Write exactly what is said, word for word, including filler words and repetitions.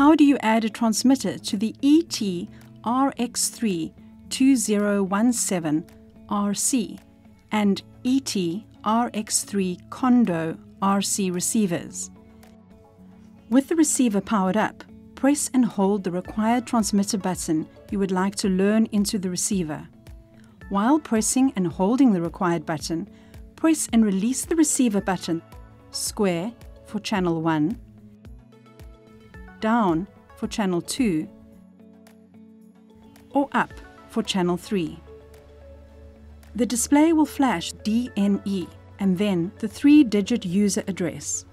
How do you add a transmitter to the E T R X three two zero one seven R C and E T R X three Condo R C receivers? With the receiver powered up, press and hold the required transmitter button you would like to learn into the receiver. While pressing and holding the required button, press and release the receiver button, square for channel one, down for channel two, or up for channel three. The display will flash D N E and then the three-digit user address.